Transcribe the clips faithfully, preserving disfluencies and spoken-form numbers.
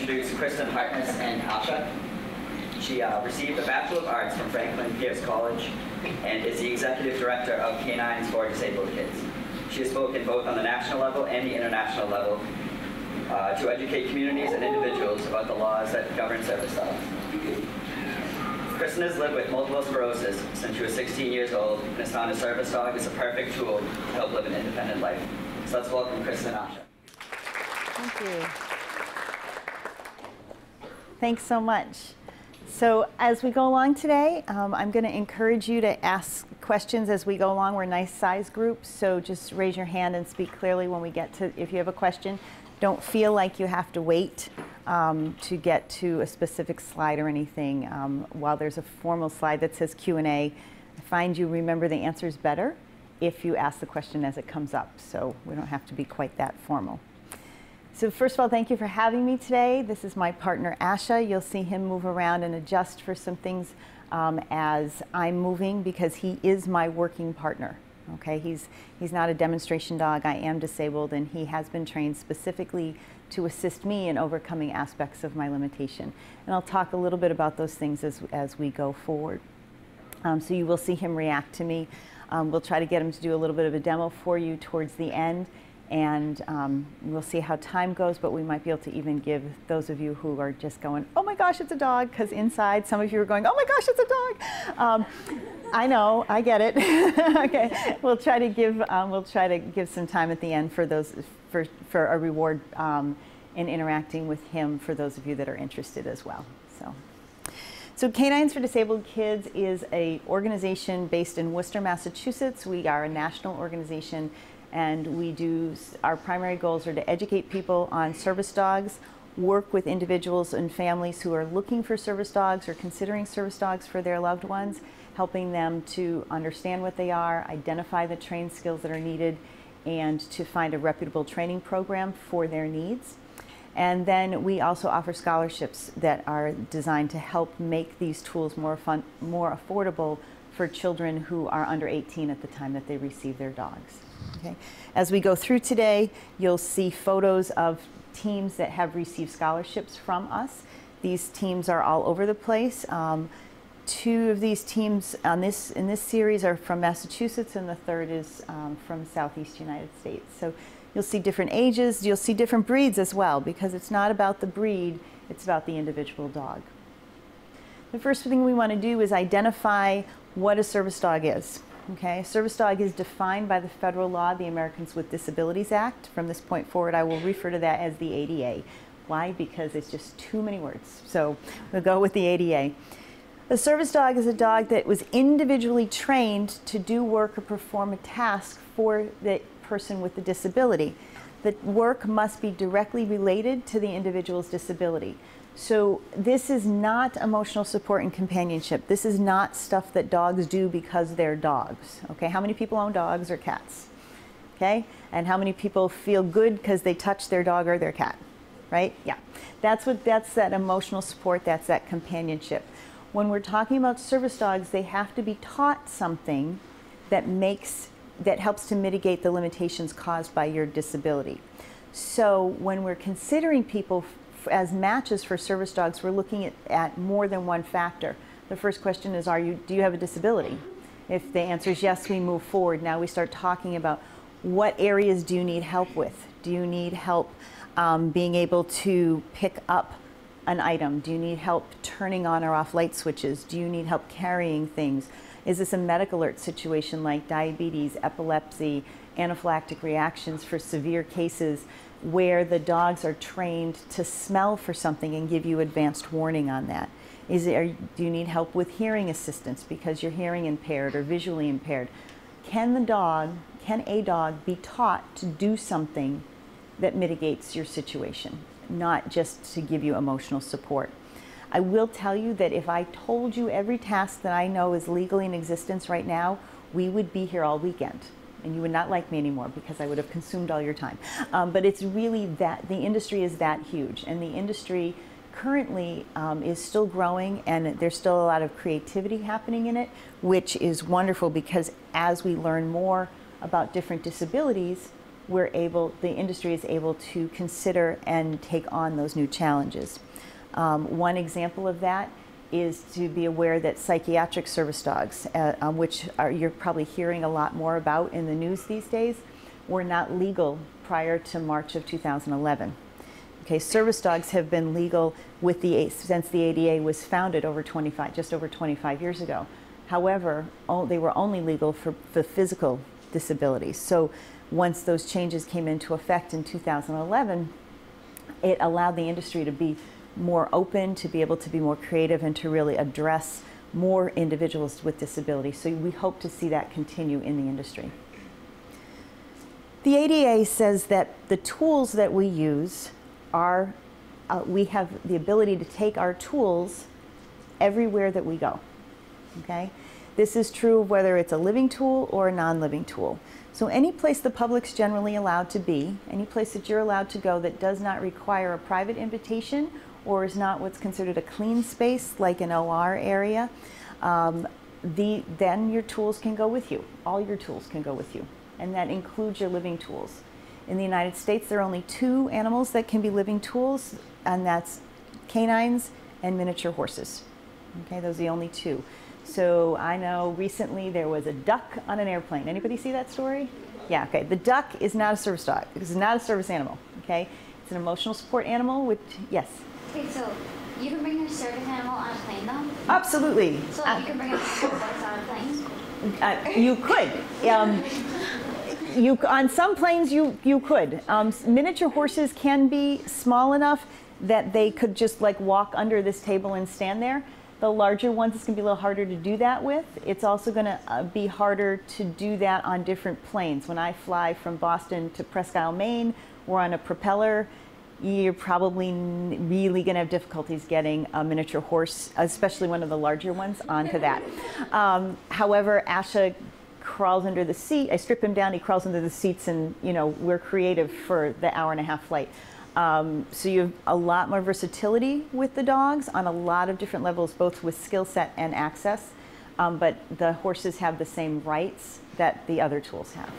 introduce Kristen Hartness and Asha. She uh, received a Bachelor of Arts from Franklin Pierce College and is the Executive Director of Canines for Disabled Kids. She has spoken both on the national level and the international level uh, to educate communities and individuals about the laws that govern service dogs. Kristen has lived with multiple sclerosis since she was sixteen years old and has found a service dog is a perfect tool to help live an independent life. So let's welcome Kristen and Asha. Thank you. Thanks so much. So as we go along today, um, I'm going to encourage you to ask questions as we go along. We're a nice size group, so just raise your hand and speak clearly when we get to, if you have a question. Don't feel like you have to wait um, to get to a specific slide or anything. Um, while there's a formal slide that says Q and A, I find you remember the answers better if you ask the question as it comes up, so we don't have to be quite that formal. So first of all, thank you for having me today. This is my partner, Asha. You'll see him move around and adjust for some things um, as I'm moving because he is my working partner. Okay, he's, he's not a demonstration dog. I am disabled, and he has been trained specifically to assist me in overcoming aspects of my limitation. And I'll talk a little bit about those things as, as we go forward. Um, so you will see him react to me. Um, we'll try to get him to do a little bit of a demo for you towards the end. And um, we'll see how time goes, but we might be able to even give those of you who are just going, oh my gosh, it's a dog, because inside some of you are going, oh my gosh, it's a dog. Um, I know, I get it. Okay, we'll try to give um, we'll try to give some time at the end for those for for a reward um, in interacting with him for those of you that are interested as well. So. So Canines for Disabled Kids is an organization based in Worcester, Massachusetts. We are a national organization, and we do, our primary goals are to educate people on service dogs, work with individuals and families who are looking for service dogs or considering service dogs for their loved ones, helping them to understand what they are, identify the trained skills that are needed, and to find a reputable training program for their needs. And then we also offer scholarships that are designed to help make these tools more fun, more affordable for children who are under eighteen at the time that they receive their dogs. Okay. As we go through today, you'll see photos of teams that have received scholarships from us. These teams are all over the place. Um, two of these teams on this, in this series are from Massachusetts, and the third is um, from Southeast United States. So you'll see different ages, you'll see different breeds as well, because it's not about the breed, it's about the individual dog. The first thing we want to do is identify what a service dog is. Okay, a service dog is defined by the federal law, the Americans with Disabilities Act. From this point forward, I will refer to that as the A D A. Why? Because it's just too many words. So we'll go with the A D A. A service dog is a dog that was individually trained to do work or perform a task for the person with the disability. The work must be directly related to the individual's disability. So this is not emotional support and companionship. This is not stuff that dogs do because they're dogs. Okay, how many people own dogs or cats? Okay, and how many people feel good because they touch their dog or their cat? Right? Yeah, that's what that's that emotional support. That's that companionship. When we're talking about service dogs, they have to be taught something that makes that helps to mitigate the limitations caused by your disability. So when we're considering people as matches for service dogs, we're looking at, at more than one factor. The first question is, are you, do you have a disability? If the answer is yes, we move forward. Now we start talking about what areas do you need help with? Do you need help um, being able to pick up an item? Do you need help turning on or off light switches? Do you need help carrying things? Is this a medical alert situation like diabetes, epilepsy, anaphylactic reactions for severe cases where the dogs are trained to smell for something and give you advanced warning on that? Is it, are, do you need help with hearing assistance because you're hearing impaired or visually impaired? Can the dog, can a dog be taught to do something that mitigates your situation, not just to give you emotional support? I will tell you that if I told you every task that I know is legally in existence right now, we would be here all weekend. And you would not like me anymore because I would have consumed all your time. Um, but it's really that, the industry is that huge. And the industry currently um, is still growing, and there's still a lot of creativity happening in it, which is wonderful because as we learn more about different disabilities, we're able, the industry is able to consider and take on those new challenges. Um, one example of that is to be aware that psychiatric service dogs, uh, um, which are, you're probably hearing a lot more about in the news these days, were not legal prior to March of two thousand eleven. Okay, service dogs have been legal with the, since the A D A was founded over twenty-five, just over twenty-five years ago. However, they were only legal for, for physical disabilities. So once those changes came into effect in two thousand eleven, it allowed the industry to be more open, to be able to be more creative, and to really address more individuals with disabilities. So we hope to see that continue in the industry. The A D A says that the tools that we use are, uh, we have the ability to take our tools everywhere that we go, okay? This is true of whether it's a living tool or a non-living tool. So any place the public's generally allowed to be, any place that you're allowed to go that does not require a private invitation or is not what's considered a clean space, like an O R area, um, the, then your tools can go with you. All your tools can go with you, and that includes your living tools. In the United States, there are only two animals that can be living tools, and that's canines and miniature horses. Okay, those are the only two. So I know recently there was a duck on an airplane. Anybody see that story? Yeah, okay. The duck is not a service dog. It's not a service animal, okay? It's an emotional support animal, which, yes? Okay, so you can bring your service animal on a plane, though? Absolutely. So uh, you can bring a horse on a plane? Uh, you could. Um, you, on some planes, you, you could. Um, miniature horses can be small enough that they could just like walk under this table and stand there. The larger ones, it's going to be a little harder to do that with. It's also going to uh, be harder to do that on different planes. When I fly from Boston to Presque Isle, Maine, we're on a propeller. You're probably really going to have difficulties getting a miniature horse, especially one of the larger ones, onto that. Um, however, Asha crawls under the seat. I strip him down, he crawls under the seats, and you know, we're creative for the hour and a half flight. Um, so you have a lot more versatility with the dogs on a lot of different levels, both with skill set and access. Um, but the horses have the same rights that the other tools have.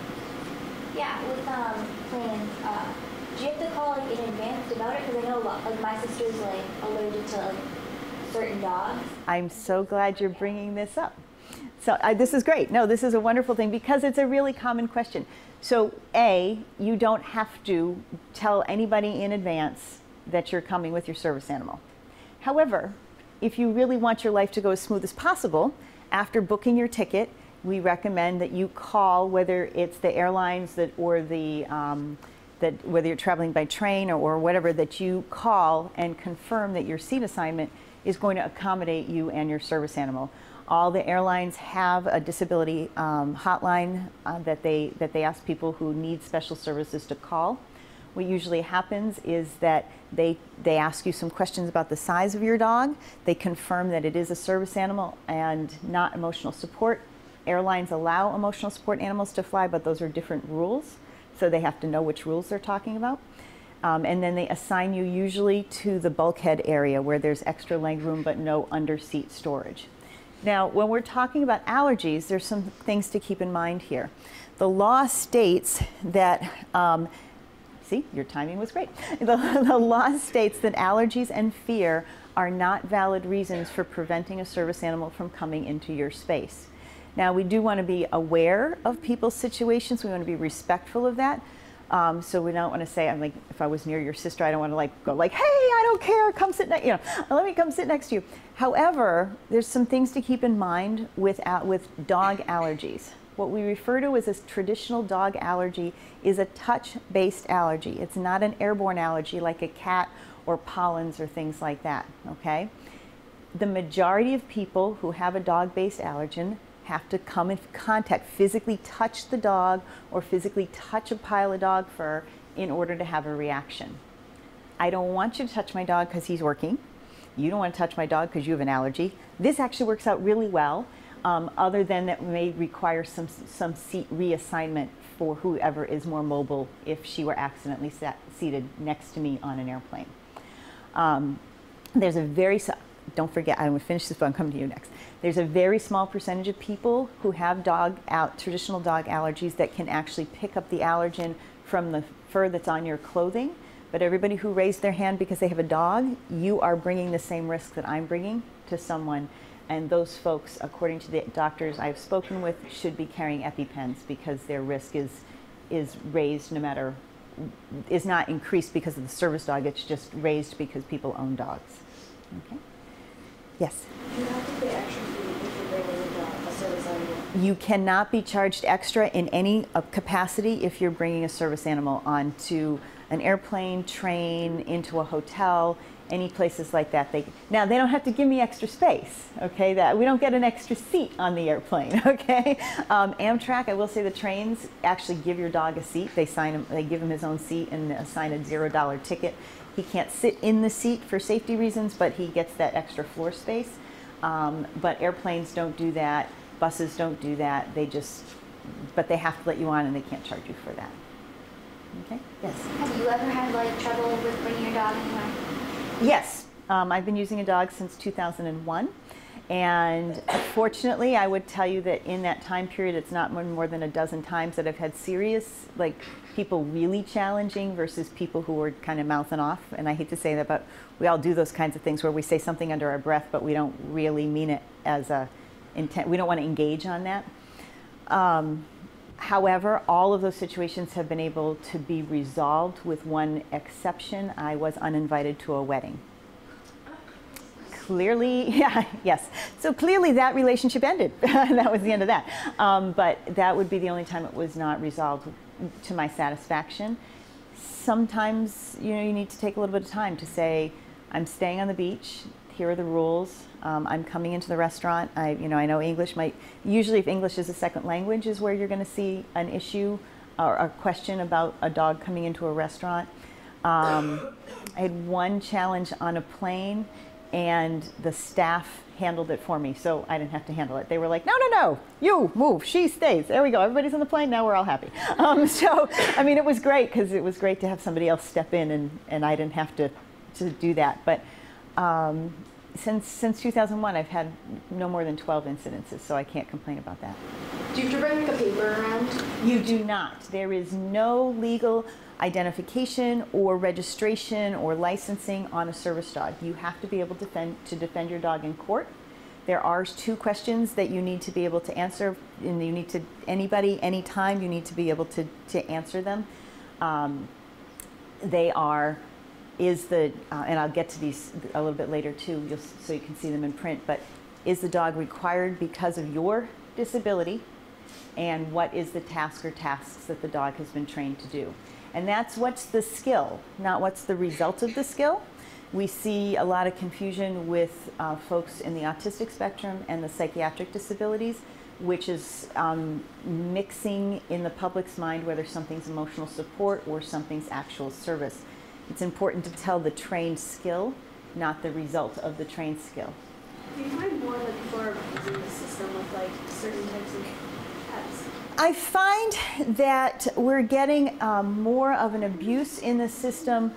Yeah, with um, planes, uh, do you have to call like in advance about it? Because I know a lot, like my sister's like allergic to like certain dogs. I'm so glad you're bringing this up. So uh, this is great. No, this is a wonderful thing because it's a really common question. So A, you don't have to tell anybody in advance that you're coming with your service animal. However, if you really want your life to go as smooth as possible, after booking your ticket, we recommend that you call, whether it's the airlines that or the um, that whether you're traveling by train or, or whatever, that you call and confirm that your seat assignment is going to accommodate you and your service animal. All the airlines have a disability um, hotline uh, that they that they ask people who need special services to call. What usually happens is that they they ask you some questions about the size of your dog. They confirm that it is a service animal and not emotional support. Airlines allow emotional support animals to fly, but those are different rules, so they have to know which rules they're talking about. Um, and then they assign you usually to the bulkhead area where there's extra leg room but no under-seat storage. Now, when we're talking about allergies, there's some things to keep in mind here. The law states that, um, see, your timing was great. The, the law states that allergies and fear are not valid reasons for preventing a service animal from coming into your space. Now, we do want to be aware of people's situations. We want to be respectful of that. Um, so we don't want to say, I'm like, if I was near your sister, I don't want to like go like, hey, I don't care, come sit next, you know, let me come sit next to you. However, there's some things to keep in mind with, uh, with dog allergies. What we refer to as a traditional dog allergy is a touch-based allergy. It's not an airborne allergy like a cat or pollens or things like that, okay? The majority of people who have a dog-based allergen have to come in contact, physically touch the dog or physically touch a pile of dog fur in order to have a reaction. I don't want you to touch my dog because he's working. You don't want to touch my dog because you have an allergy. This actually works out really well, um, other than that may require some, some seat reassignment for whoever is more mobile if she were accidentally sat, seated next to me on an airplane. Um, there's a very don't forget, I'm going to finish this, but I'm coming to you next. There's a very small percentage of people who have dog al- traditional dog allergies that can actually pick up the allergen from the fur that's on your clothing. But everybody who raised their hand because they have a dog, you are bringing the same risk that I'm bringing to someone. And those folks, according to the doctors I've spoken with, should be carrying EpiPens because their risk is, is raised no matter, is not increased because of the service dog, it's just raised because people own dogs. Okay? Yes? Do you have to pay extra fee if you're bringing a, a service animal? You cannot be charged extra in any uh, capacity if you're bringing a service animal onto an airplane, train, into a hotel, any places like that. They, now, they don't have to give me extra space, okay? That, we don't get an extra seat on the airplane, okay? Um, Amtrak, I will say the trains actually give your dog a seat. They, sign him, they give him his own seat and assign a zero dollar ticket. He can't sit in the seat for safety reasons, but he gets that extra floor space. Um, but airplanes don't do that. Buses don't do that. They just, but they have to let you on and they can't charge you for that. Okay, yes? Have you ever had like trouble with bringing your dog anywhere? Yes, um, I've been using a dog since two thousand one. And fortunately, I would tell you that in that time period, it's not more, more than a dozen times that I've had serious, like people really challenging versus people who were kind of mouthing off. And I hate to say that, but we all do those kinds of things where we say something under our breath, but we don't really mean it as a intent. We don't want to engage on that. Um, however, all of those situations have been able to be resolved with one exception. I was uninvited to a wedding. Clearly, yeah, yes. So clearly that relationship ended. That was the end of that. Um, but that would be the only time it was not resolved to my satisfaction. Sometimes, you know, you need to take a little bit of time to say, I'm staying on the beach. Here are the rules. Um, I'm coming into the restaurant. I, you know, I know English might, usually if English is a second language is where you're going to see an issue or a question about a dog coming into a restaurant. Um, I had one challenge on a plane and the staff handled it for me, so I didn't have to handle it. They were like, no, no, no, you move, she stays. There we go, everybody's on the plane, now we're all happy. Um, so, I mean, it was great because it was great to have somebody else step in and, and I didn't have to, to do that. But um, since, since two thousand one, I've had no more than twelve incidences, so I can't complain about that. Do you have to bring like a paper around? You do not. There is no legal identification or registration or licensing on a service dog. You have to be able to defend, to defend your dog in court. There are two questions that you need to be able to answer, and you need to, anybody, anytime, you need to be able to, to answer them. Um, they are, is the, uh, and I'll get to these a little bit later too, you'll, so you can see them in print, but is the dog required because of your disability? And what is the task or tasks that the dog has been trained to do? And that's what's the skill, not what's the result of the skill. We see a lot of confusion with uh, folks in the autistic spectrum and the psychiatric disabilities, which is um, mixing in the public's mind whether something's emotional support or something's actual service. It's important to tell the trained skill, not the result of the trained skill. Do you find more that people are abusing the system with like certain types of pets? I find that we're getting um, more of an abuse in the system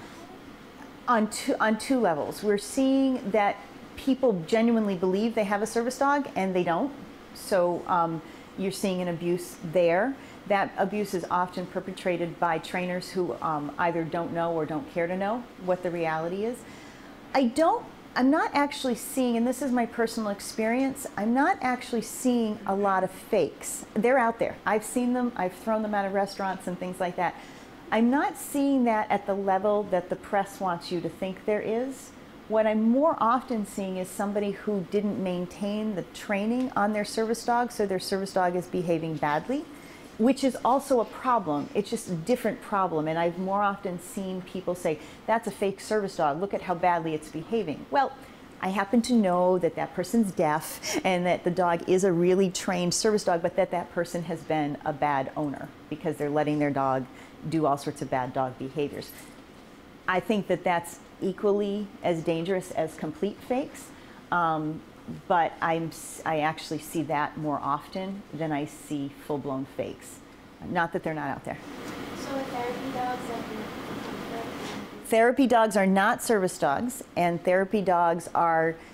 on two, on two levels. We're seeing that people genuinely believe they have a service dog and they don't. So um, you're seeing an abuse there. That abuse is often perpetrated by trainers who um, either don't know or don't care to know what the reality is. I don't I'm not actually seeing, and this is my personal experience, I'm not actually seeing a lot of fakes. They're out there. I've seen them, I've thrown them out of restaurants and things like that. I'm not seeing that at the level that the press wants you to think there is. What I'm more often seeing is somebody who didn't maintain the training on their service dog, so their service dog is behaving badly, which is also a problem. It's just a different problem. And I've more often seen people say, that's a fake service dog. Look at how badly it's behaving. Well, I happen to know that that person's deaf and that the dog is a really trained service dog, but that that person has been a bad owner because they're letting their dog do all sorts of bad dog behaviors. I think that that's equally as dangerous as complete fakes. Um, But I'm, I actually see that more often than I see full-blown fakes. Not that they're not out there. So with therapy dogs, like Therapy dogs are not service dogs, and therapy dogs are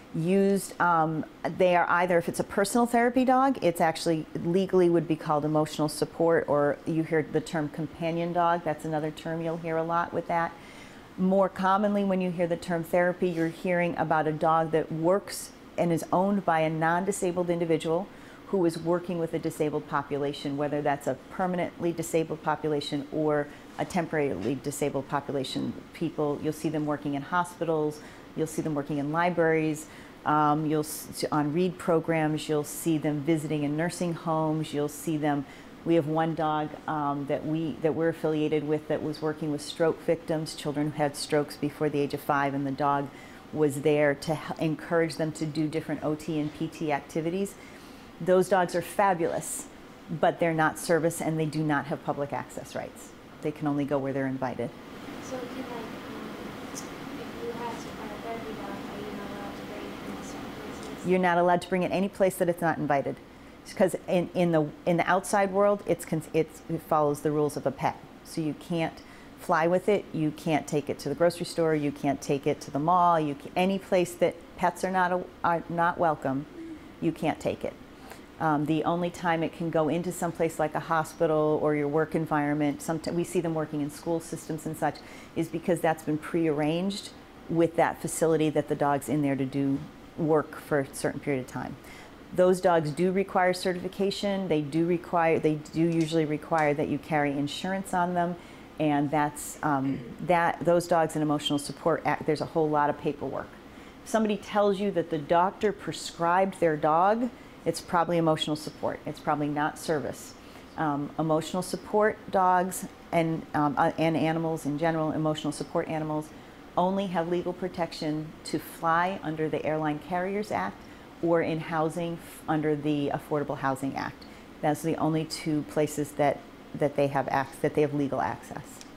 used, um, they are either, if it's a personal therapy dog, it's actually legally would be called emotional support, or you hear the term companion dog. That's another term you'll hear a lot with that. More commonly, when you hear the term therapy, you're hearing about a dog that works and is owned by a non-disabled individual who is working with a disabled population, whether that's a permanently disabled population or a temporarily disabled population. People, you'll see them working in hospitals, you'll see them working in libraries, um, you'll s- on READ programs, you'll see them visiting in nursing homes, you'll see them. We have one dog um, that we that we're affiliated with that was working with stroke victims, children who had strokes before the age of five, and the dog was there to h- encourage them to do different O T and P T activities. Those dogs are fabulous, but they're not service and they do not have public access rights. They can only go where they're invited. So can like, um, if you have to find a therapy dog, are you not allowed to bring it in certain places? You're not allowed to bring it any place that it's not invited, because in, in the in the outside world, it's, it's it follows the rules of a pet. So you can't fly with it. You can't take it to the grocery store. You can't take it to the mall. You can, any place that pets are not a, are not welcome, you can't take it. Um, the only time it can go into some place like a hospital or your work environment, sometimes we see them working in school systems and such, is because that's been prearranged with that facility that the dog's in there to do work for a certain period of time. Those dogs do require certification. They do require, they do usually require that you carry insurance on them, and that's um, that. Those dogs in emotional support act, there's a whole lot of paperwork. If somebody tells you that the doctor prescribed their dog, it's probably emotional support. It's probably not service. Um, emotional support dogs and, um, uh, and animals in general, emotional support animals, only have legal protection to fly under the Airline Carriers Act or in housing f- under the Affordable Housing Act. That's the only two places that, that they have ac- that they have legal access.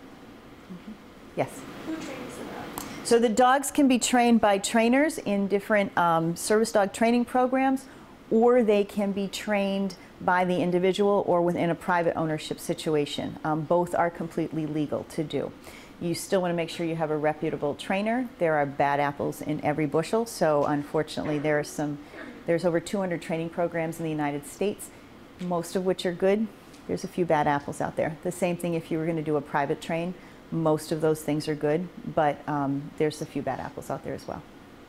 Mm-hmm. Yes? Who trains the dog? So the dogs can be trained by trainers in different um, service dog training programs, or they can be trained by the individual or within a private ownership situation. Um, both are completely legal to do. You still want to make sure you have a reputable trainer. There are bad apples in every bushel, so unfortunately there are some, there's over two hundred training programs in the United States, most of which are good. There's a few bad apples out there. The same thing if you were going to do a private train, most of those things are good, but um, there's a few bad apples out there as well.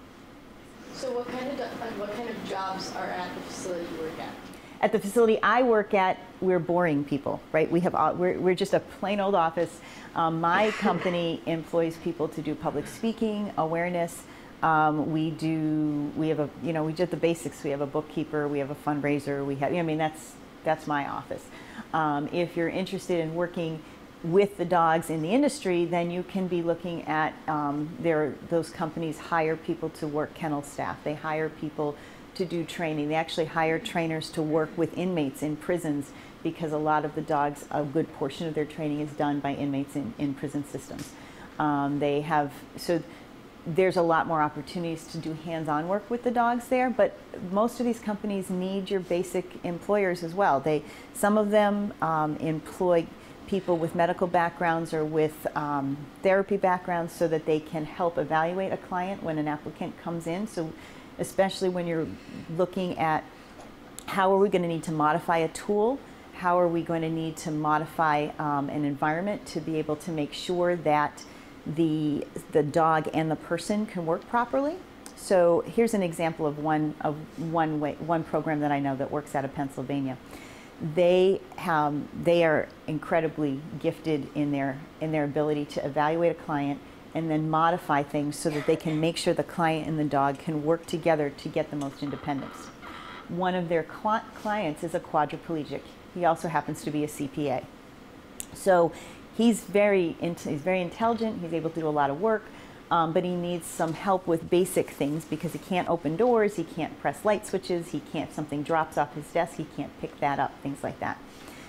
So what kind of, like, what kind of jobs are at the facility you work at? At the facility I work at, we're boring people, right? We have, we're, we're just a plain old office. Um, my company employs people to do public speaking, awareness. Um, we do, we have a, you know, we did the basics. We have a bookkeeper, we have a fundraiser, we have, you know, I mean, that's, that's my office. Um, if you're interested in working with the dogs in the industry, then you can be looking at, um, there, those companies hire people to work kennel staff. They hire people to do training. They actually hire trainers to work with inmates in prisons, because a lot of the dogs, a good portion of their training is done by inmates in, in prison systems. Um, they have, so there's a lot more opportunities to do hands-on work with the dogs there, but most of these companies need your basic employers as well. They, some of them um, employ people with medical backgrounds or with um, therapy backgrounds so that they can help evaluate a client when an applicant comes in. So especially when you're looking at how are we going to need to modify a tool, how are we going to need to modify um, an environment to be able to make sure that the, the dog and the person can work properly. So here's an example of one, of one, way, one program that I know that works out of Pennsylvania. They, um, they are incredibly gifted in their, in their ability to evaluate a client and then modify things so that they can make sure the client and the dog can work together to get the most independence. One of their cl- clients is a quadriplegic. He also happens to be a C P A. So he's very, int- he's very intelligent, he's able to do a lot of work, um, but he needs some help with basic things because he can't open doors, he can't press light switches, he can't, something drops off his desk, he can't pick that up, things like that.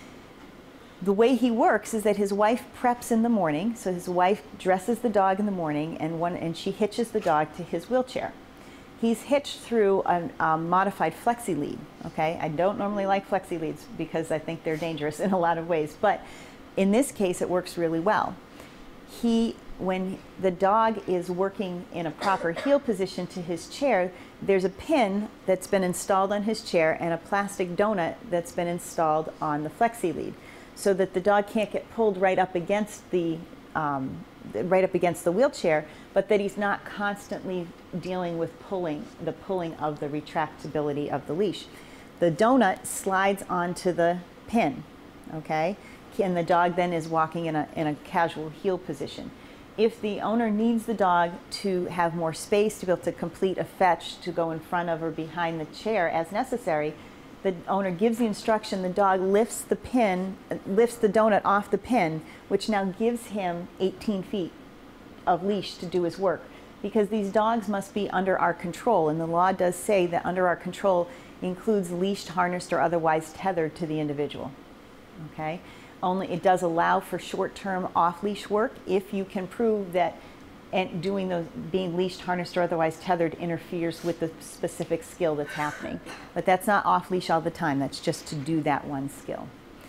The way he works is that his wife preps in the morning, so his wife dresses the dog in the morning and, one, and she hitches the dog to his wheelchair. He's hitched through a um, modified flexi lead, okay? I don't normally like flexi leads because I think they're dangerous in a lot of ways, but in this case it works really well. He when the dog is working in a proper heel position to his chair, there's a pin that's been installed on his chair and a plastic donut that's been installed on the flexi lead, so that the dog can't get pulled right up against the um, right up against the wheelchair, but that he's not constantly dealing with pulling the pulling of the retractability of the leash. The donut slides onto the pin, okay, and the dog then is walking in a in a casual heel position. If the owner needs the dog to have more space, to be able to complete a fetch, to go in front of or behind the chair as necessary, the owner gives the instruction, the dog lifts the pin, lifts the donut off the pin, which now gives him eighteen feet of leash to do his work. Because these dogs must be under our control, and the law does say that under our control includes leashed, harnessed, or otherwise tethered to the individual, okay? Only it does allow for short-term off-leash work if you can prove that and doing those, being leashed, harnessed, or otherwise tethered interferes with the specific skill that's happening. But that's not off-leash all the time. That's just to do that one skill.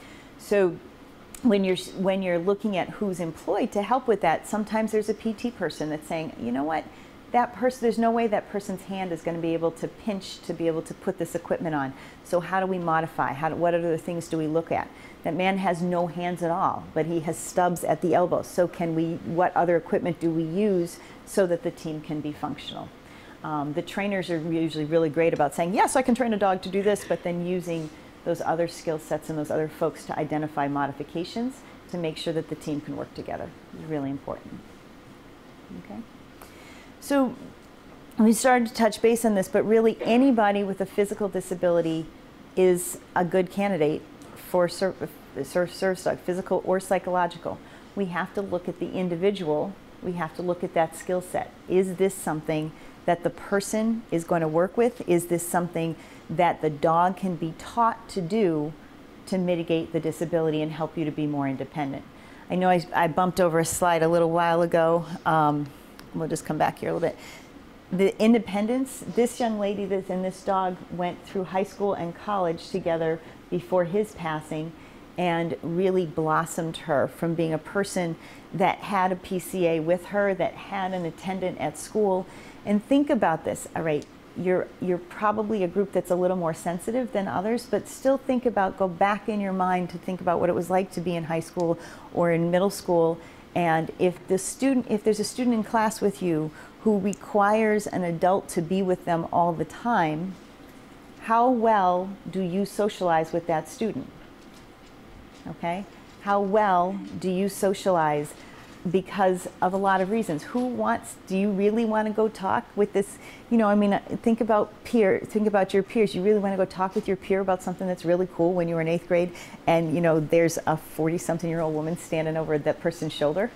So when you're, when you're looking at who's employed to help with that, sometimes there's a P T person that's saying, you know what, that person, there's no way that person's hand is going to be able to pinch to be able to put this equipment on. So how do we modify? How do, what other things do we look at? That man has no hands at all, but he has stubs at the elbows. So can we, what other equipment do we use so that the team can be functional? Um, the trainers are usually really great about saying, yes, I can train a dog to do this, but then using those other skill sets and those other folks to identify modifications to make sure that the team can work together is really important. Okay. So we started to touch base on this, but really anybody with a physical disability is a good candidate for service dog, physical or psychological. We have to look at the individual. We have to look at that skill set. Is this something that the person is going to work with? Is this something that the dog can be taught to do to mitigate the disability and help you to be more independent? I know I, I bumped over a slide a little while ago. Um, we'll just come back here a little bit. The independence, this young lady that's in this dog went through high school and college together before his passing, and really blossomed her from being a person that had a P C A with her, that had an attendant at school. And think about this, all right, you're, you're probably a group that's a little more sensitive than others, but still think about, go back in your mind to think about what it was like to be in high school or in middle school. And if the student, if there's a student in class with you who requires an adult to be with them all the time, how well do you socialize with that student? Okay? How well do you socialize? Because of a lot of reasons. Who wants, do you really want to go talk with this, you know, I mean, think about peer, think about your peers. You really want to go talk with your peer about something that's really cool when you were in eighth grade and, you know, there's a forty something year old woman standing over that person's shoulder?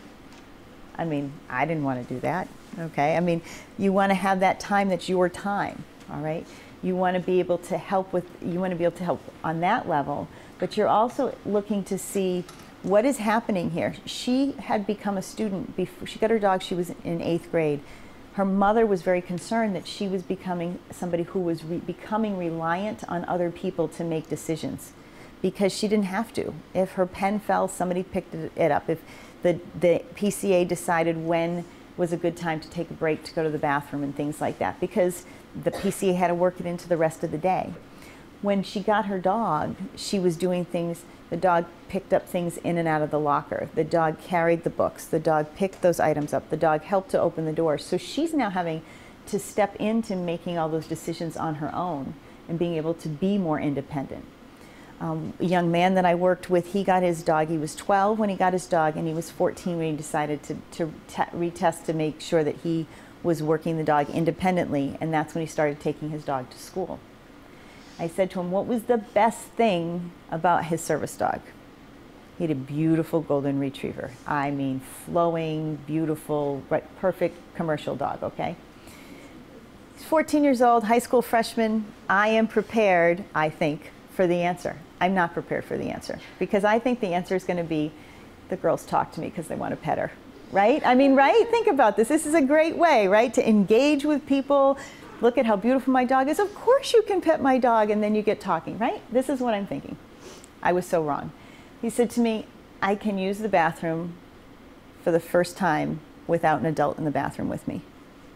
I mean, I didn't want to do that, okay? I mean, you want to have that time that's your time, all right? You want to be able to help with, you want to be able to help on that level, but you're also looking to see what is happening here. She had become a student before she got her dog. She was in eighth grade. Her mother was very concerned that she was becoming somebody who was re becoming reliant on other people to make decisions, because she didn't have to. If her pen fell, somebody picked it up. If the, the P C A decided when was a good time to take a break to go to the bathroom and things like that, because the P C A had to work it into the rest of the day. When she got her dog, she was doing things. The dog picked up things in and out of the locker. The dog carried the books. The dog picked those items up. The dog helped to open the door. So she's now having to step into making all those decisions on her own and being able to be more independent. Um, a young man that I worked with, he got his dog. He was twelve when he got his dog, and he was fourteen when he decided to, to retest to make sure that he was working the dog independently, and that's when he started taking his dog to school. I said to him, what was the best thing about his service dog? He had a beautiful golden retriever. I mean, flowing, beautiful, right, perfect commercial dog, okay? He's fourteen years old, high school freshman. I am prepared, I think, for the answer. I'm not prepared for the answer, because I think the answer is going to be, the girls talk to me because they want to pet her, right? I mean, right? Think about this. This is a great way, right, to engage with people. Look at how beautiful my dog is. Of course you can pet my dog, and then you get talking, right? This is what I'm thinking. I was so wrong. He said to me, I can use the bathroom for the first time without an adult in the bathroom with me.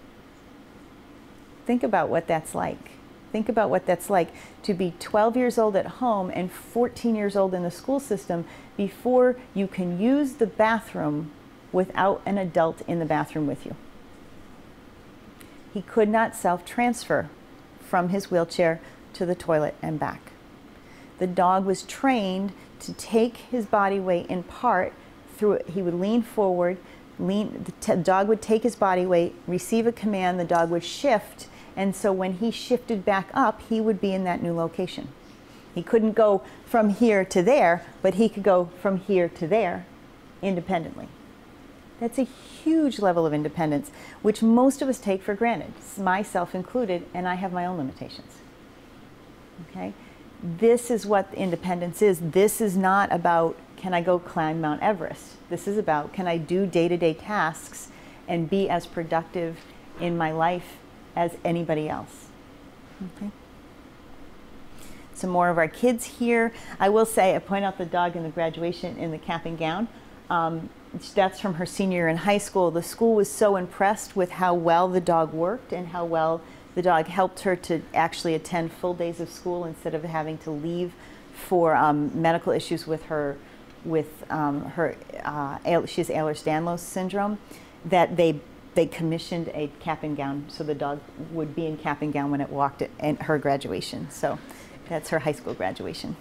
Think about what that's like. Think about what that's like to be twelve years old at home and fourteen years old in the school system before you can use the bathroom without an adult in the bathroom with you. He could not self-transfer from his wheelchair to the toilet and back. The dog was trained to take his body weight in part through it. He would lean forward, lean, the t dog would take his body weight, receive a command, the dog would shift, and so when he shifted back up, he would be in that new location. He couldn't go from here to there, but he could go from here to there independently. That's a huge level of independence, which most of us take for granted, myself included, and I have my own limitations. Okay? This is what independence is. This is not about, can I go climb Mount Everest? This is about, can I do day-to-day tasks and be as productive in my life as anybody else? Okay. Some more of our kids here. I will say, I point out the dog in the graduation in the cap and gown. Um, that's from her senior year in high school. The school was so impressed with how well the dog worked and how well the dog helped her to actually attend full days of school instead of having to leave for um, medical issues with her, with um, her, uh, she has Ehlers-Danlos syndrome, that they they commissioned a cap and gown so the dog would be in cap and gown when it walked at, at her graduation. So that's her high school graduation.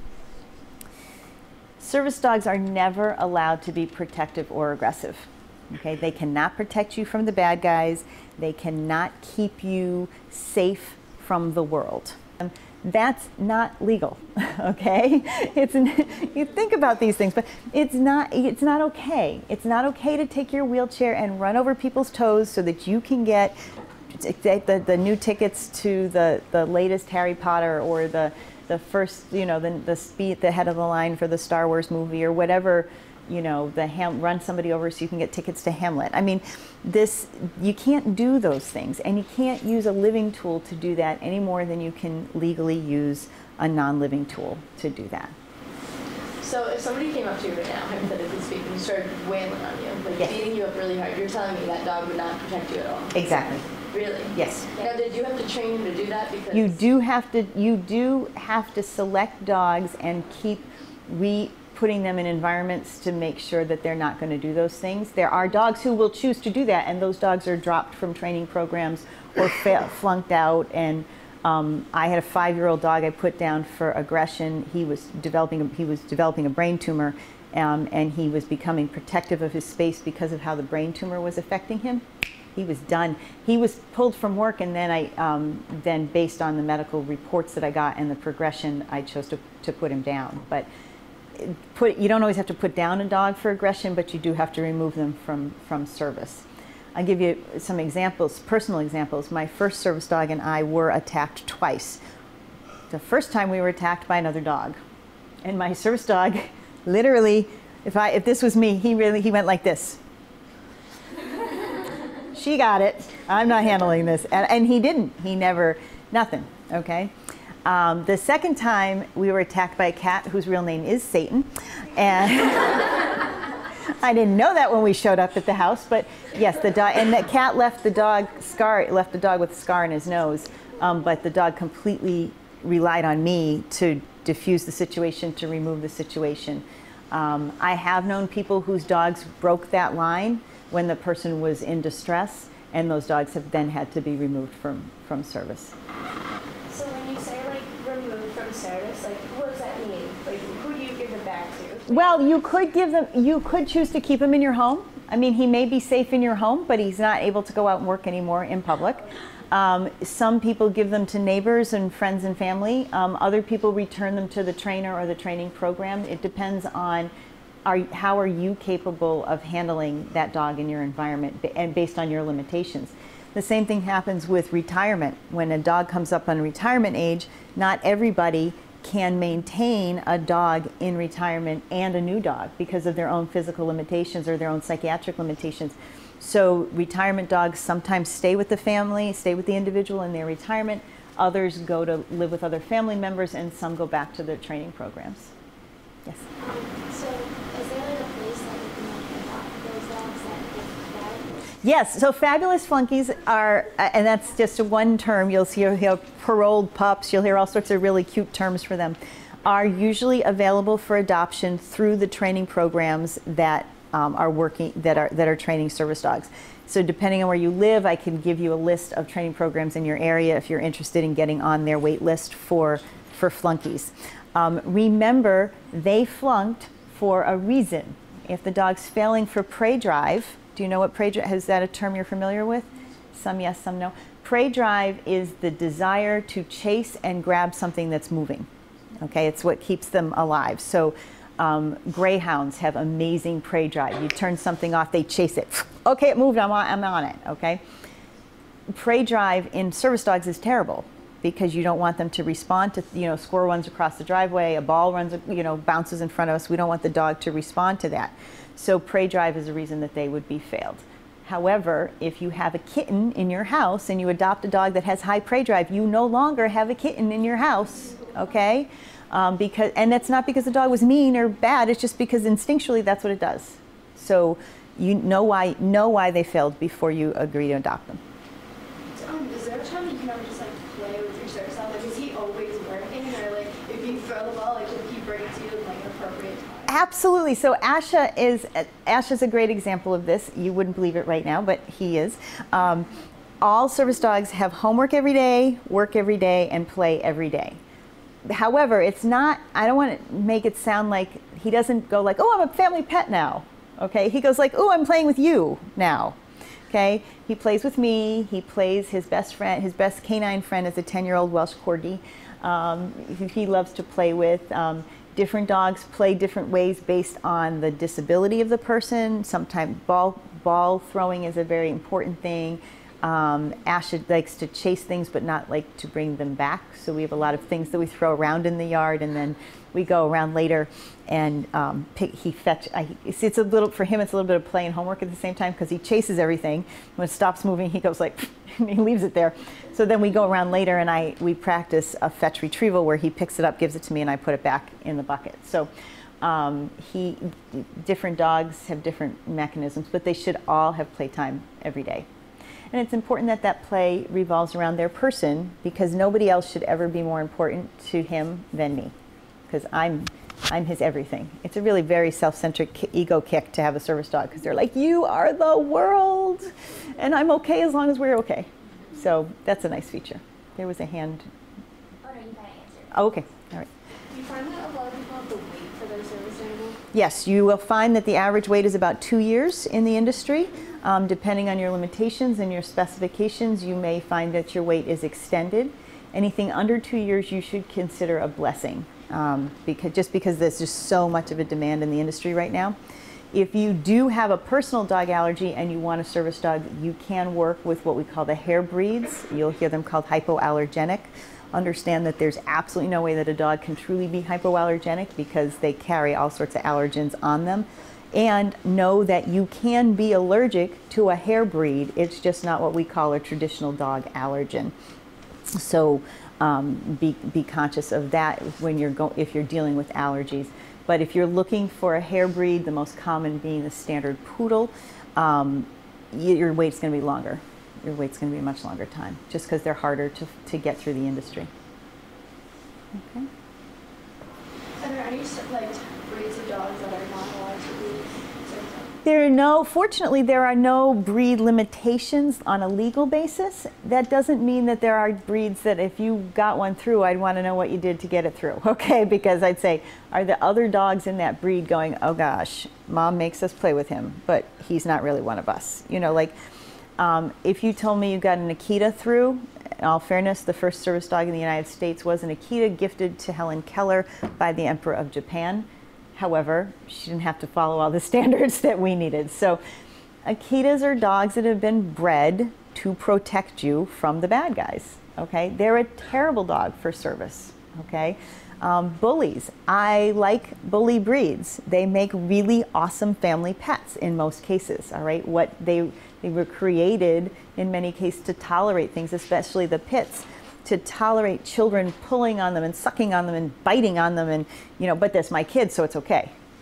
Service dogs are never allowed to be protective or aggressive. Okay? They cannot protect you from the bad guys. They cannot keep you safe from the world. Um, that's not legal, okay? It's an, you think about these things, but it's not, it's not okay. It's not okay to take your wheelchair and run over people's toes so that you can get the, the new tickets to the, the latest Harry Potter or the the first, you know, the, the speed, the head of the line for the Star Wars movie or whatever, you know, the ham, run somebody over so you can get tickets to Hamlet. I mean, this, you can't do those things, and you can't use a living tool to do that any more than you can legally use a non-living tool to do that. So if somebody came up to you right now, hypothetically speaking, and started wailing on you, like Yes. beating you up really hard, you're telling me that dog would not protect you at all? Exactly. Really? Yes. Now, did you have to train him to do that? Because You do have to, you do have to select dogs and keep re putting them in environments to make sure that they're not going to do those things. There are dogs who will choose to do that, and those dogs are dropped from training programs or flunked out. And um, I had a five-year-old dog I put down for aggression. He was developing, he was developing a brain tumor, um, and he was becoming protective of his space because of how the brain tumor was affecting him. He was done. He was pulled from work, and then I, um, then based on the medical reports that I got and the progression, I chose to, to put him down. But put, you don't always have to put down a dog for aggression, but you do have to remove them from, from service. I'll give you some examples, personal examples. My first service dog and I were attacked twice. The first time we were attacked by another dog. And my service dog, literally, if, I, if this was me, he really, he went like this. She got it. I'm not handling this. And, and he didn't. He never, nothing, okay? Um, the second time, we were attacked by a cat whose real name is Satan. And I didn't know that when we showed up at the house, but yes, the dog, and the cat left the dog scar, left the dog with a scar in his nose, um, but the dog completely relied on me to diffuse the situation, to remove the situation. Um, I have known people whose dogs broke that line when the person was in distress, and those dogs have then had to be removed from, from service. So when you say like removed from service, like what does that mean? Like who do you give them back to? Well, you could give them, you could choose to keep him in your home. I mean, he may be safe in your home, but he's not able to go out and work anymore in public. Um, some people give them to neighbors and friends and family. Um, other people return them to the trainer or the training program. It depends on Are, how are you capable of handling that dog in your environment and based on your limitations. The same thing happens with retirement. When a dog comes up on retirement age, not everybody can maintain a dog in retirement and a new dog because of their own physical limitations or their own psychiatric limitations. So retirement dogs sometimes stay with the family, stay with the individual in their retirement. Others go to live with other family members, and some go back to their training programs. Yes? Um, so is there like a place that you can like adopt those dogs that if that Yes, so fabulous flunkies are, uh, and that's just one term. You'll see you'll hear paroled pups, you'll hear all sorts of really cute terms for them, are usually available for adoption through the training programs that um, are working, that are, that are training service dogs. So depending on where you live, I can give you a list of training programs in your area if you're interested in getting on their wait list for, for flunkies. Um, remember, they flunked for a reason. If the dog's failing for prey drive, do you know what prey drive, is that a term you're familiar with? Some yes, some no. Prey drive is the desire to chase and grab something that's moving. Okay, it's what keeps them alive. So um, greyhounds have amazing prey drive. You turn something off, they chase it. Okay, it moved, I'm on, I'm on it, okay? Prey drive in service dogs is terrible because you don't want them to respond to, you know, squirrel runs across the driveway, a ball runs, you know, bounces in front of us. We don't want the dog to respond to that. So prey drive is a reason that they would be failed. However, if you have a kitten in your house and you adopt a dog that has high prey drive, you no longer have a kitten in your house, okay? Um, because, and that's not because the dog was mean or bad, it's just because instinctually that's what it does. So you know why, know why they failed before you agree to adopt them. Um, is there a time that you can ever just like play with your service dog? Like, is he always working, or like if you throw the ball, like will he bring it to you at like an appropriate time? Absolutely. So Asha is Asha's a great example of this. You wouldn't believe it right now, but he is. Um, all service dogs have homework every day, work every day, and play every day. However, it's not, I don't want to make it sound like he doesn't go like, oh, I'm a family pet now. Okay, he goes like, oh, I'm playing with you now. Okay, he plays with me. He plays his best friend, his best canine friend is a ten-year-old Welsh Corgi. Um, he, he loves to play with. Um, different dogs play different ways based on the disability of the person. Sometimes ball, ball throwing is a very important thing. Um, Asha likes to chase things but not like to bring them back. So we have a lot of things that we throw around in the yard and then we go around later and um, pick, he fetch, I, it's, it's a little, for him it's a little bit of play and homework at the same time because he chases everything. When it stops moving he goes like, and he leaves it there. So then we go around later and I, we practice a fetch retrieval where he picks it up, gives it to me and I put it back in the bucket. So um, he, different dogs have different mechanisms, but they should all have playtime every day. And it's important that that play revolves around their person because nobody else should ever be more important to him than me because I'm, I'm his everything. It's a really very self-centric ego kick to have a service dog because they're like, you are the world and I'm okay as long as we're okay. So that's a nice feature. There was a hand. Oh, no, you kind of answered. Oh, okay, all right. Do you find that a lot of people have to wait for their service animal? Yes, you will find that the average wait is about two years in the industry. Um, depending on your limitations and your specifications, you may find that your wait is extended. Anything under two years, you should consider a blessing, um, because just because there's just so much of a demand in the industry right now. If you do have a personal dog allergy and you want a service dog, you can work with what we call the hair breeds. You'll hear them called hypoallergenic. Understand that there's absolutely no way that a dog can truly be hypoallergenic because they carry all sorts of allergens on them. And know that you can be allergic to a hair breed. It's just not what we call a traditional dog allergen. So um, be, be conscious of that when you're go if you're dealing with allergies. But if you're looking for a hair breed, the most common being the standard poodle, um, your wait's going to be longer. Your wait's going to be a much longer time, just because they're harder to, to get through the industry. Okay. Are there any like breeds of dogs that are not allowed to be certified? There are no, fortunately, there are no breed limitations on a legal basis. That doesn't mean that there are breeds that if you got one through, I'd want to know what you did to get it through, okay? Because I'd say, are the other dogs in that breed going, oh gosh, mom makes us play with him, but he's not really one of us. You know, like um, if you told me you got an Akita through, in all fairness, the first service dog in the United States was an Akita gifted to Helen Keller by the Emperor of Japan. However, she didn't have to follow all the standards that we needed. So Akitas are dogs that have been bred to protect you from the bad guys, okay? They're a terrible dog for service, okay? Um, bullies, I like bully breeds. They make really awesome family pets in most cases, all right? What they, they were created in many cases to tolerate things, especially the pits, to tolerate children pulling on them and sucking on them and biting on them and, you know, but that's my kid, so it's okay.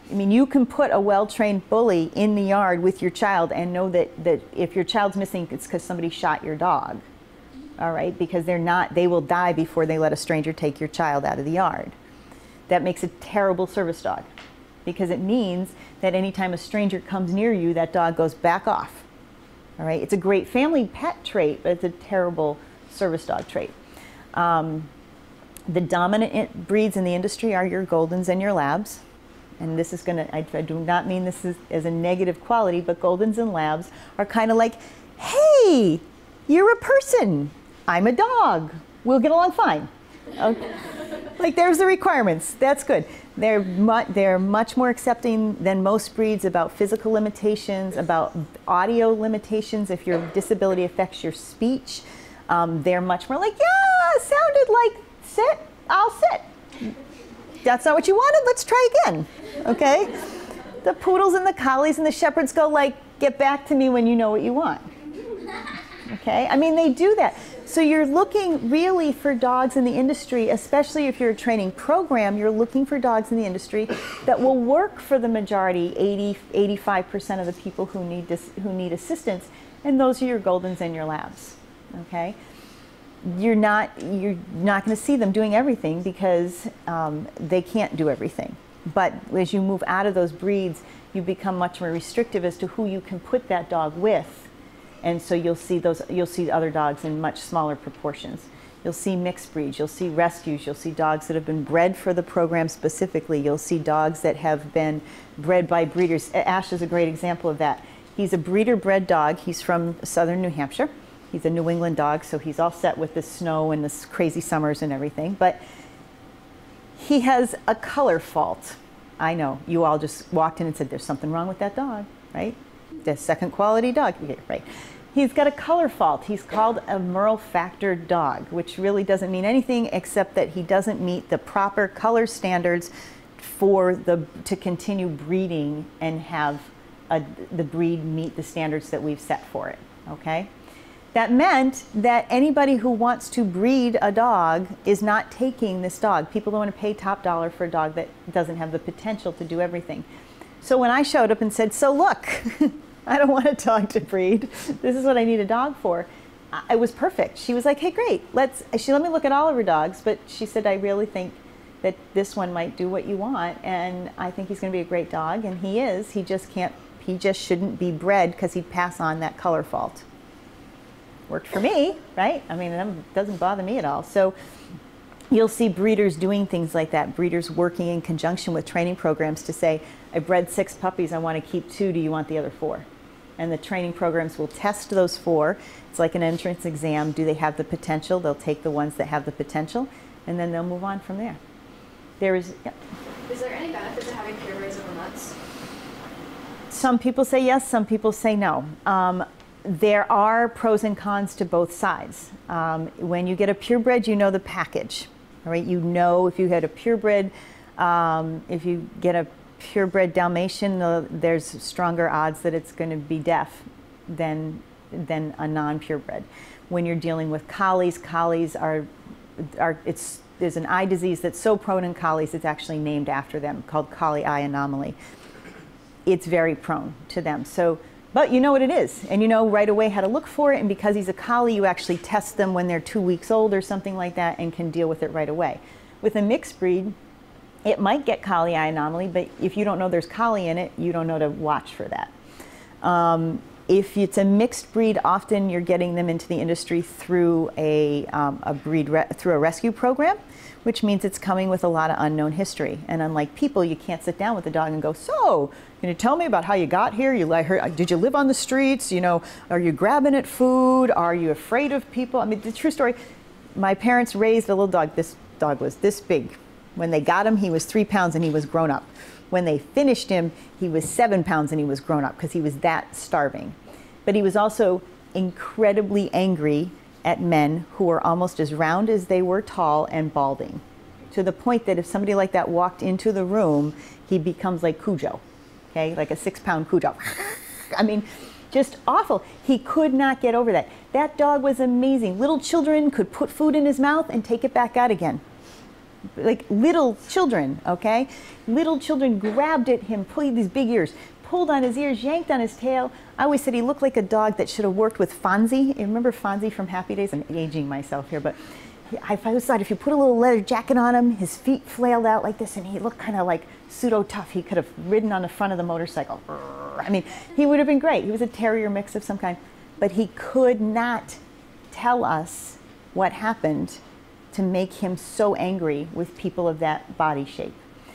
I mean, you can put a well-trained bully in the yard with your child and know that, that if your child's missing, it's because somebody shot your dog. All right, because they're not, they will die before they let a stranger take your child out of the yard. That makes a terrible service dog, because it means that anytime a stranger comes near you, that dog goes back off. All right, it's a great family pet trait, but it's a terrible service dog trait. Um, the dominant breeds in the industry are your Goldens and your Labs. And this is going to, I, I do not mean this is, as a negative quality, but Goldens and Labs are kind of like, hey, you're a person. I'm a dog. We'll get along fine. Okay. Like, there's the requirements. That's good. They're, mu they're much more accepting than most breeds about physical limitations, about audio limitations if your disability affects your speech. Um, they're much more like, yeah, sounded like sit, I'll sit. That's not what you wanted, let's try again, okay? The poodles and the collies and the shepherds go like, get back to me when you know what you want. Okay, I mean, they do that. So you're looking really for dogs in the industry, especially if you're a training program, you're looking for dogs in the industry that will work for the majority, eighty, eighty-five percent of the people who need, this, who need assistance, and those are your Goldens and your Labs, okay? You're not, you're not going to see them doing everything because um, they can't do everything. But as you move out of those breeds, you become much more restrictive as to who you can put that dog with. And so you'll see those, you'll see other dogs in much smaller proportions. You'll see mixed breeds, you'll see rescues, you'll see dogs that have been bred for the program specifically. You'll see dogs that have been bred by breeders. Ash is a great example of that. He's a breeder-bred dog. He's from southern New Hampshire. He's a New England dog, so he's all set with the snow and the crazy summers and everything. But he has a color fault. I know, you all just walked in and said, there's something wrong with that dog, right? The second quality dog, right? He's got a color fault. He's called a Merle factor dog, which really doesn't mean anything except that he doesn't meet the proper color standards for the, to continue breeding and have a, the breed meet the standards that we've set for it, okay? That meant that anybody who wants to breed a dog is not taking this dog. People don't want to pay top dollar for a dog that doesn't have the potential to do everything. So when I showed up and said, so look, I don't want a dog to breed. This is what I need a dog for. It was perfect. She was like, hey, great. Let's, she let me look at all of her dogs, but she said, I really think that this one might do what you want, and I think he's going to be a great dog, and he is. He just can't, he just shouldn't be bred because he'd pass on that color fault. Worked for me, right? I mean, it doesn't bother me at all. So you'll see breeders doing things like that, breeders working in conjunction with training programs to say, I bred six puppies, I want to keep two, do you want the other four? And the training programs will test those four. It's like an entrance exam. Do they have the potential? They'll take the ones that have the potential, and then they'll move on from there. There is, yeah. Is there any benefit to having purebreds over mutts? Some people say yes, some people say no. Um, there are pros and cons to both sides. Um, when you get a purebred, you know the package. All right, you know if you had a purebred, um, if you get a purebred Dalmatian, uh, there's stronger odds that it's going to be deaf than, than a non-purebred. When you're dealing with collies, collies are, are it's, there's an eye disease that's so prone in collies, it's actually named after them, called collie eye anomaly. It's very prone to them. So, but you know what it is, and you know right away how to look for it, and because he's a collie, you actually test them when they're two weeks old or something like that and can deal with it right away. With a mixed breed, it might get collie eye anomaly, but if you don't know there's collie in it, you don't know to watch for that. Um, if it's a mixed breed, often you're getting them into the industry through a, um, a breed re through a rescue program, which means it's coming with a lot of unknown history. And unlike people, you can't sit down with the dog and go, so, can you tell me about how you got here? You, I heard, did you live on the streets? You know, are you grabbing at food? Are you afraid of people? I mean, the true story, my parents raised a little dog. This dog was this big. When they got him, he was three pounds and he was grown up. When they finished him, he was seven pounds and he was grown up because he was that starving. But he was also incredibly angry at men who were almost as round as they were tall and balding, to the point that if somebody like that walked into the room, he becomes like Cujo, okay, like a six pound Cujo. I mean, just awful. He could not get over that. That dog was amazing. Little children could put food in his mouth and take it back out again. like little children, okay? Little children grabbed at him, pulled these big ears, pulled on his ears, yanked on his tail. I always said he looked like a dog that should have worked with Fonzie. You remember Fonzie from Happy Days? I'm aging myself here, but I always thought if you put a little leather jacket on him, his feet flailed out like this, and he looked kind of like pseudo tough. He could have ridden on the front of the motorcycle. I mean, he would have been great. He was a terrier mix of some kind, but he could not tell us what happened to make him so angry with people of that body shape.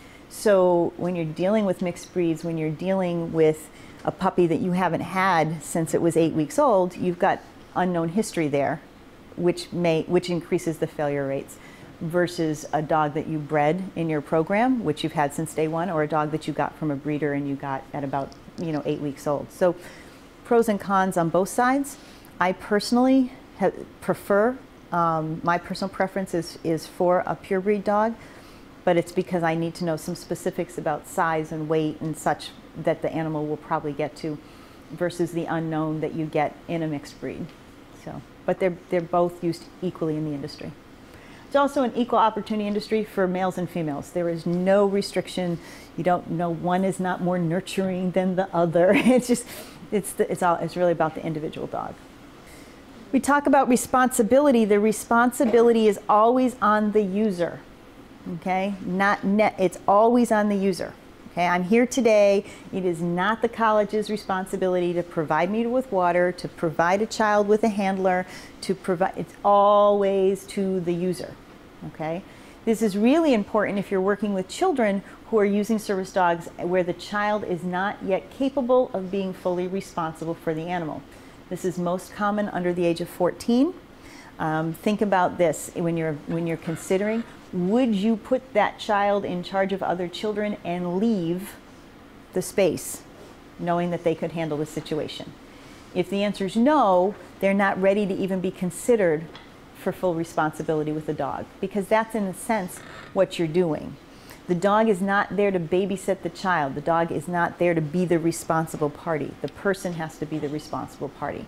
So when you're dealing with mixed breeds, when you're dealing with a puppy that you haven't had since it was eight weeks old, you've got unknown history there, which may which increases the failure rates, versus a dog that you bred in your program, which you've had since day one, or a dog that you got from a breeder and you got at about you know eight weeks old. So pros and cons on both sides. I personally have, prefer um, my personal preference is is for a pure breed dog, but it's because I need to know some specifics about size and weight and such that the animal will probably get to, versus the unknown that you get in a mixed breed. So, but they're they're both used equally in the industry. It's also an equal opportunity industry for males and females. There is no restriction. You don't know one is not more nurturing than the other. It's just it's the, it's all it's really about the individual dog. We talk about responsibility. The responsibility is always on the user. Okay, not net. It's always on the user. Okay, I'm here today. It is not the college's responsibility to provide me with water, to provide a child with a handler, to provide, it's always to the user. Okay, this is really important if you're working with children who are using service dogs where the child is not yet capable of being fully responsible for the animal. This is most common under the age of fourteen. Um, think about this when you're, when you're considering, would you put that child in charge of other children and leave the space knowing that they could handle the situation? If the answer is no, they're not ready to even be considered for full responsibility with the dog, because that's in a sense what you're doing. The dog is not there to babysit the child. The dog is not there to be the responsible party. The person has to be the responsible party.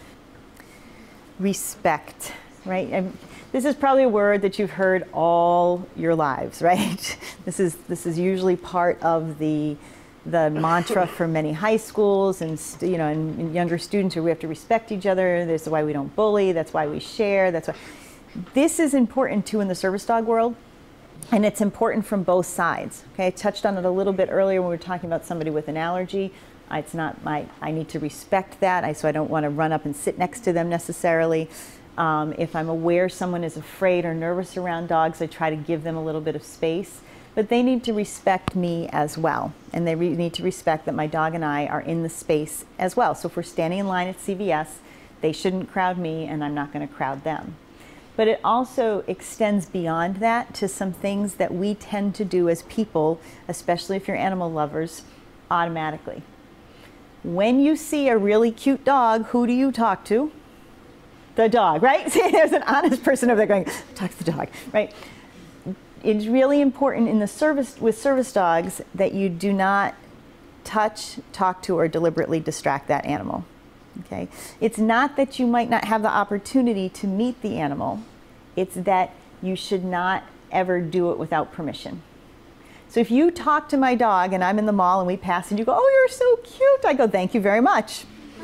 Respect, right? And this is probably a word that you've heard all your lives, right? This is this is usually part of the the mantra for many high schools and you know and, and younger students, who we have to respect each other. This is why we don't bully. That's why we share. That's why. This is important too in the service dog world, and it's important from both sides. Okay, I touched on it a little bit earlier when we were talking about somebody with an allergy. It's not my. I need to respect that. I so I don't want to run up and sit next to them necessarily. Um, if I'm aware someone is afraid or nervous around dogs, I try to give them a little bit of space. But they need to respect me as well. And they re need to respect that my dog and I are in the space as well. So if we're standing in line at C V S, they shouldn't crowd me and I'm not going to crowd them. But it also extends beyond that to some things that we tend to do as people, especially if you're animal lovers, automatically. When you see a really cute dog, who do you talk to? The dog, right? See, there's an honest person over there going, talk to the dog, right? It's really important in the service, with service dogs, that you do not touch, talk to, or deliberately distract that animal, okay? It's not that you might not have the opportunity to meet the animal. It's that you should not ever do it without permission. So if you talk to my dog and I'm in the mall and we pass and you go, oh, you're so cute, I go, thank you very much.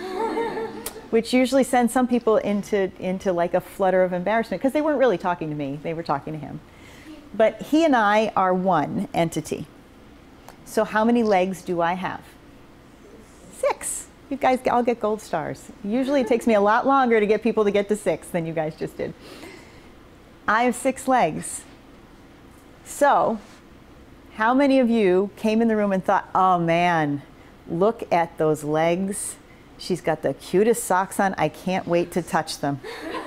Which usually sends some people into, into like a flutter of embarrassment, because they weren't really talking to me, they were talking to him. But he and I are one entity. So how many legs do I have? Six. You guys all get gold stars. Usually it takes me a lot longer to get people to get to six than you guys just did. I have six legs. So how many of you came in the room and thought, oh man, look at those legs. She's got the cutest socks on. I can't wait to touch them.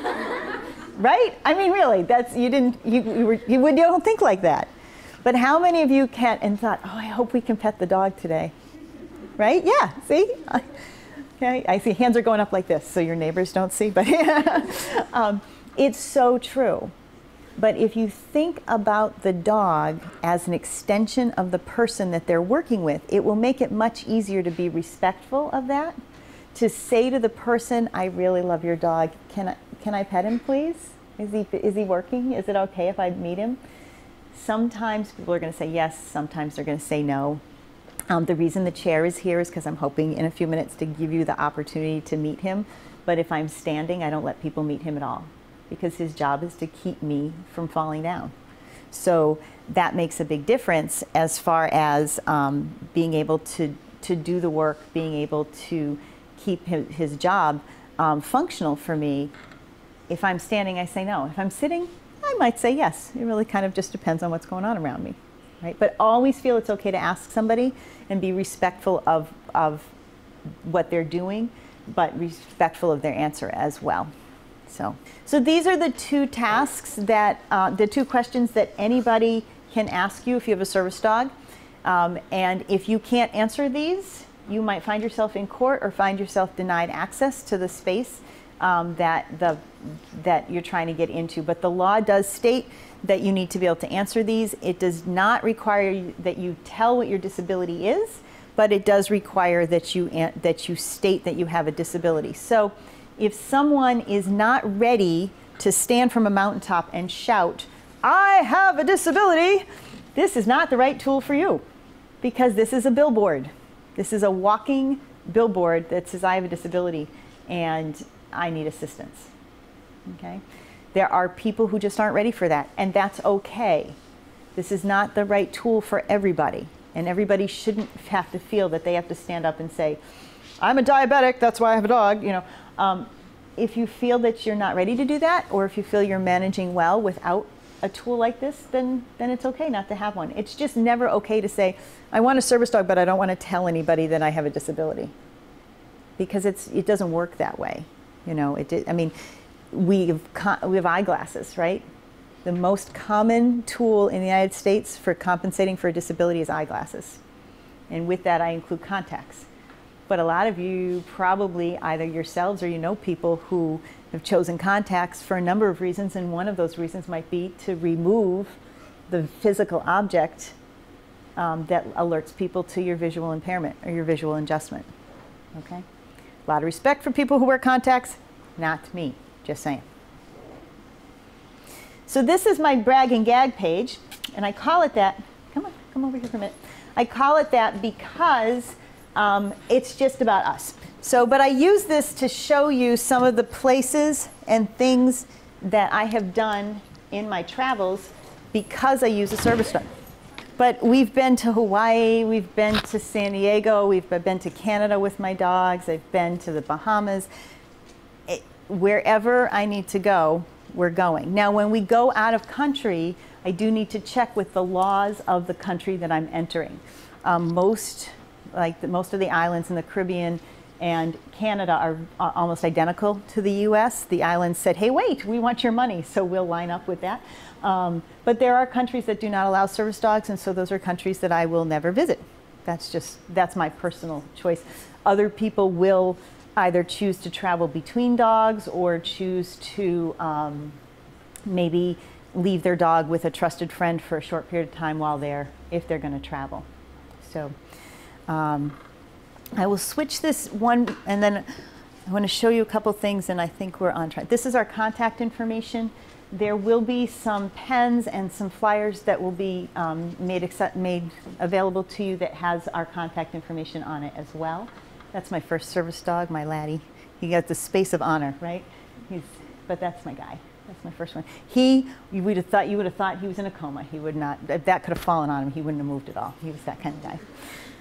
Right? I mean, really, that's, you didn't, you, you, were, you, would, you don't think like that. But how many of you can, and thought, oh, I hope we can pet the dog today. Right? Yeah, see? Okay, I see hands are going up like this, so your neighbors don't see, but um, it's so true. But if you think about the dog as an extension of the person that they're working with, it will make it much easier to be respectful of that, to say to the person, I really love your dog, can I, can I pet him please? Is he, is he working? Is it okay if I meet him? Sometimes people are going to say yes, sometimes they're going to say no. Um, the reason the chair is here is because I'm hoping in a few minutes to give you the opportunity to meet him. But if I'm standing, I don't let people meet him at all, because his job is to keep me from falling down. So that makes a big difference as far as um, being able to, to do the work, being able to keep his, his job um, functional for me. If I'm standing, I say no. If I'm sitting, I might say yes. It really kind of just depends on what's going on around me, right? But always feel it's okay to ask somebody and be respectful of, of what they're doing, but respectful of their answer as well. So, so these are the two tasks that, uh, the two questions that anybody can ask you if you have a service dog. Um, and if you can't answer these, you might find yourself in court or find yourself denied access to the space um, that, the, that you're trying to get into. But the law does state that you need to be able to answer these. It does not require that you tell what your disability is, but it does require that you, that you state that you have a disability. So if someone is not ready to stand from a mountaintop and shout, "I have a disability," this is not the right tool for you, because this is a billboard. This is a walking billboard that says I have a disability and I need assistance. Okay? There are people who just aren't ready for that, and that's okay. This is not the right tool for everybody, and everybody shouldn't have to feel that they have to stand up and say, "I'm a diabetic, that's why I have a dog." You know, um, if you feel that you're not ready to do that, or if you feel you're managing well without a tool like this, then, then it's okay not to have one. It's just never okay to say, "I want a service dog, but I don't want to tell anybody that I have a disability," because it's, it doesn't work that way. You know, it did, I mean, we have, we have eyeglasses, right? The most common tool in the United States for compensating for a disability is eyeglasses. And with that, I include contacts. But a lot of you probably, either yourselves or you know people who have chosen contacts for a number of reasons, and one of those reasons might be to remove the physical object um, that alerts people to your visual impairment or your visual adjustment. Okay? A lot of respect for people who wear contacts, not me, just saying. So this is my brag and gag page, and I call it that. Come on, come over here for a minute. I call it that because um, it's just about us. So, but I use this to show you some of the places and things that I have done in my travels because I use a service dog. But we've been to Hawaii, we've been to San Diego, we've been to Canada with my dogs, I've been to the Bahamas. It, wherever I need to go, we're going. Now, when we go out of country, I do need to check with the laws of the country that I'm entering. Um, most, like the, most of the islands in the Caribbean and Canada are uh, almost identical to the U S. The islands said, "Hey, wait, we want your money," so we'll line up with that. Um, but there are countries that do not allow service dogs, and so those are countries that I will never visit. That's just, that's my personal choice. Other people will either choose to travel between dogs or choose to um, maybe leave their dog with a trusted friend for a short period of time while they're, if they're going to travel. So um, I will switch this one, and then I want to show you a couple things, and I think we're on track. This is our contact information. There will be some pens and some flyers that will be um, made, accept, made available to you that has our contact information on it as well. That's my first service dog, my laddie. He got the space of honor, right? He's, but that's my guy. That's my first one. He, you would have thought, you would have thought he was in a coma. He would not, if that could have fallen on him, he wouldn't have moved at all. He was that kind of guy.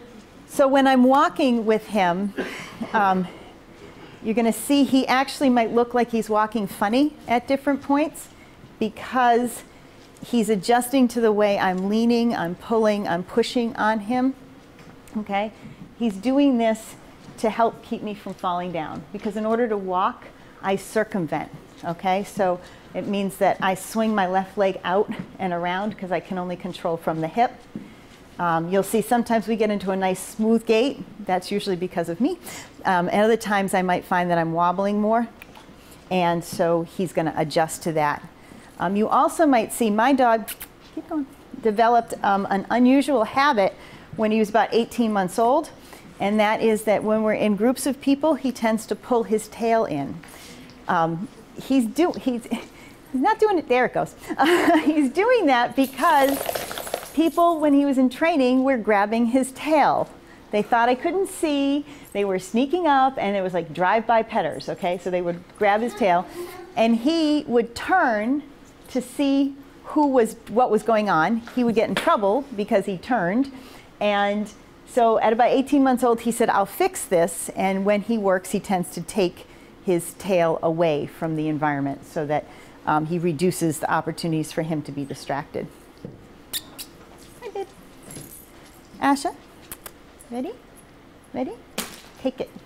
So when I'm walking with him, um, you're going to see he actually might look like he's walking funny at different points because he's adjusting to the way I'm leaning, I'm pulling, I'm pushing on him. Okay? He's doing this to help keep me from falling down, because in order to walk, I circumvent. Okay? So it means that I swing my left leg out and around because I can only control from the hip. Um, you'll see sometimes we get into a nice smooth gait. That's usually because of me. Um, and other times I might find that I'm wobbling more. And so he's going to adjust to that. Um, you also might see my dog, keep going, developed um, an unusual habit when he was about eighteen months old. And that is that when we're in groups of people, he tends to pull his tail in. Um, he's do, he's, He's not doing it, there it goes. Uh, he's doing that because people, when he was in training, were grabbing his tail. They thought I couldn't see, they were sneaking up, and it was like drive-by petters, okay? So they would grab his tail, and he would turn to see who was, what was going on. He would get in trouble because he turned, and so at about eighteen months old, he said, I'll fix this, and when he works, he tends to take his tail away from the environment so that um, he reduces the opportunities for him to be distracted. I did. Asha? Ready? Ready? Take it.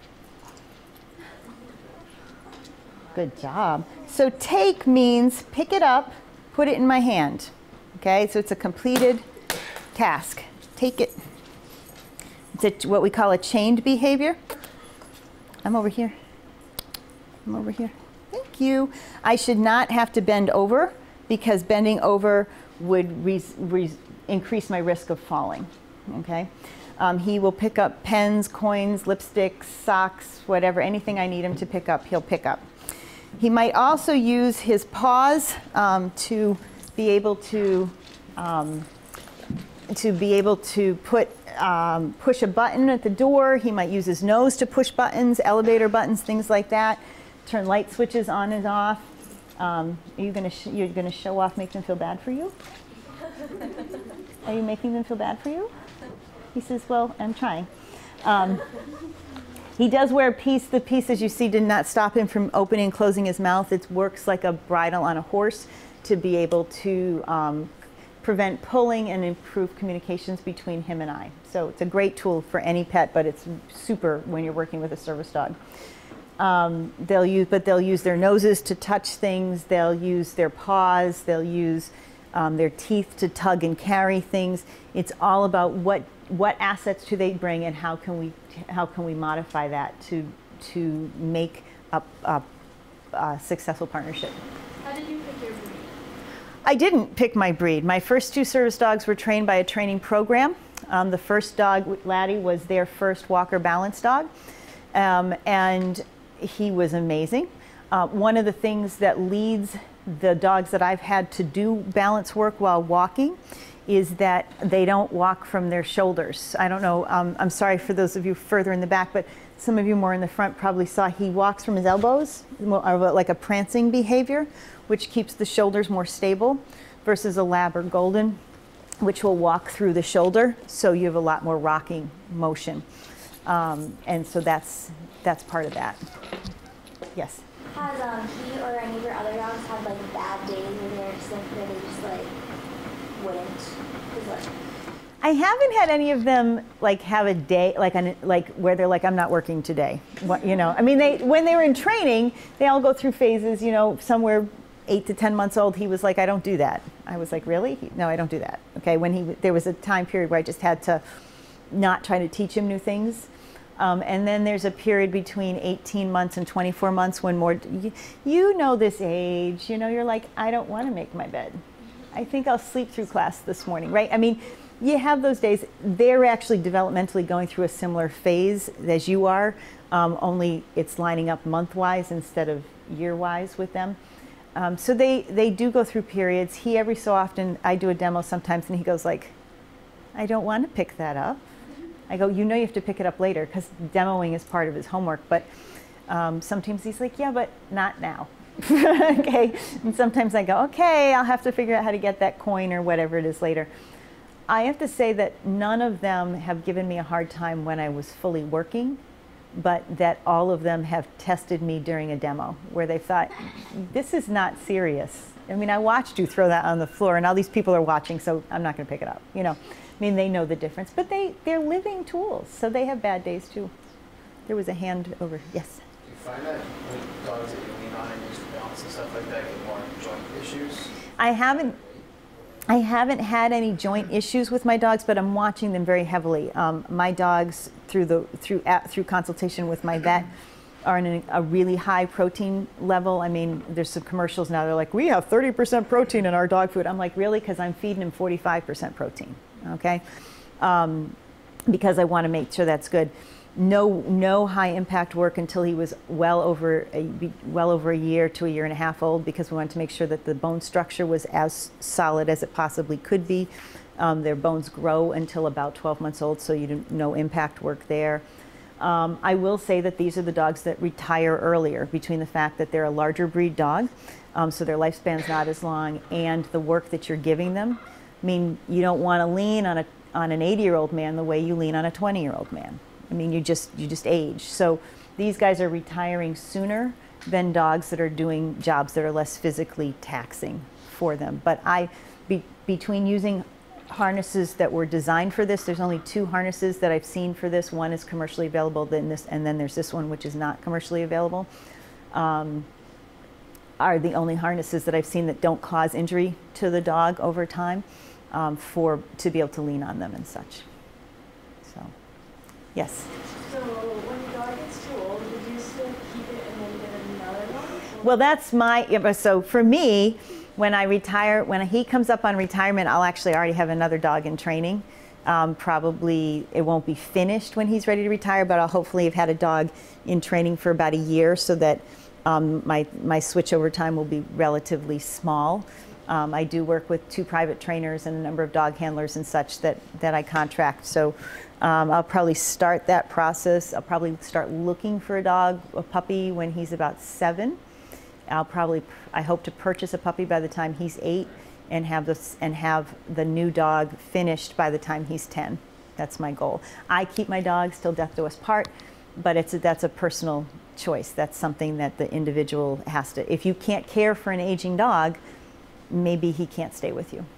Good job. So take means pick it up, put it in my hand. Okay, so it's a completed task. Take it. It's a, what we call a chained behavior. I'm over here. I'm over here. Thank you. I should not have to bend over because bending over would re re increase my risk of falling. Okay. Um, he will pick up pens, coins, lipsticks, socks, whatever, anything I need him to pick up, he'll pick up. He might also use his paws um, to be able to um, to be able to put um, push a button at the door. He might use his nose to push buttons, elevator buttons, things like that. Turn light switches on and off. Um, are you gonna sh you're gonna show off, make them feel bad for you? Are you making them feel bad for you? He says, well, I'm trying. Um, he does wear a piece. The piece, as you see, did not stop him from opening and closing his mouth. It works like a bridle on a horse to be able to um, prevent pulling and improve communications between him and I. So it's a great tool for any pet, but it's super when you're working with a service dog. Um, they'll use, but they'll use their noses to touch things. They'll use their paws. They'll use um, their teeth to tug and carry things. It's all about what what assets do they bring, and how can we how can we modify that to to make a, a, a successful partnership. How did you pick your breed? I didn't pick my breed. My first two service dogs were trained by a training program. Um, the first dog, Laddie, was their first Walker balance dog, um, and he was amazing. Uh, one of the things that leads the dogs that I've had to do balance work while walking is that they don't walk from their shoulders. I don't know, um, I'm sorry for those of you further in the back, but some of you more in the front probably saw he walks from his elbows, more, like a prancing behavior, which keeps the shoulders more stable, versus a Lab or Golden, which will walk through the shoulder, so you have a lot more rocking motion. Um, and so that's, that's part of that. Yes? Has um, he or any of your other dogs had like bad days where they're just like, where they just like wouldn't? 'Cause, like, I haven't had any of them like have a day like an, like where they're like, I'm not working today. What, you know, I mean, they when they were in training, they all go through phases. You know, somewhere eight to ten months old, he was like, I don't do that. I was like, really? He, no, I don't do that. Okay, when he there was a time period where I just had to not try to teach him new things. Um, and then there's a period between eighteen months and twenty-four months when more, you, you know this age, you know, you're like, I don't want to make my bed. I think I'll sleep through class this morning, right? I mean, you have those days. They're actually developmentally going through a similar phase as you are, um, only it's lining up month-wise instead of year-wise with them. Um, so they, they do go through periods. He, every so often, I do a demo sometimes, and he goes like, I don't want to pick that up. I go, you know you have to pick it up later, because demoing is part of his homework, but um, sometimes he's like, yeah, but not now. Okay, and sometimes I go, okay, I'll have to figure out how to get that coin or whatever it is later. I have to say that none of them have given me a hard time when I was fully working, but that all of them have tested me during a demo, where they thought, this is not serious. I mean, I watched you throw that on the floor, and all these people are watching, so I'm not going to pick it up, you know. I mean, they know the difference, but they, they're living tools, so they have bad days too. There was a hand over, yes? Do you find that with dogs that you lean on and use the balance and stuff like that get more joint issues? I haven't, I haven't had any joint issues with my dogs, but I'm watching them very heavily. Um, my dogs, through, the, through, at, through consultation with my vet, are in a, a really high protein level. I mean, there's some commercials now, they're like, we have thirty percent protein in our dog food. I'm like, really? Because I'm feeding them forty-five percent protein. Okay, um, because I want to make sure that's good. no, no high impact work until he was well over a, well over a year to a year and a half old, because we wanted to make sure that the bone structure was as solid as it possibly could be. Um, their bones grow until about twelve months old, so you do no impact work there. Um, I will say that these are the dogs that retire earlier, between the fact that they're a larger breed dog, um, so their lifespan's not as long, and the work that you're giving them. I mean, you don't want to lean on a on an eighty-year-old man the way you lean on a twenty-year-old man. I mean, you just you just age. So these guys are retiring sooner than dogs that are doing jobs that are less physically taxing for them. But I, be, between using harnesses that were designed for this, there's only two harnesses that I've seen for this. One is commercially available, then this, and then there's this one which is not commercially available. Um, are the only harnesses that I've seen that don't cause injury to the dog over time, um, for to be able to lean on them and such. So, yes. So when your dog gets too old, would you still keep it and then get another one? Well, that's my, yeah, but so for me, when I retire, when he comes up on retirement, I'll actually already have another dog in training. Um, probably it won't be finished when he's ready to retire, but I'll hopefully have had a dog in training for about a year, so that um, my, my switch over time will be relatively small. Um, I do work with two private trainers and a number of dog handlers and such that, that I contract. So um, I'll probably start that process. I'll probably start looking for a dog, a puppy, when he's about seven. I'll probably, I hope to purchase a puppy by the time he's eight, and have this, and have the new dog finished by the time he's ten. That's my goal. I keep my dogs till death do us part, but it's a, that's a personal choice. That's something that the individual has to, if you can't care for an aging dog, maybe he can't stay with you.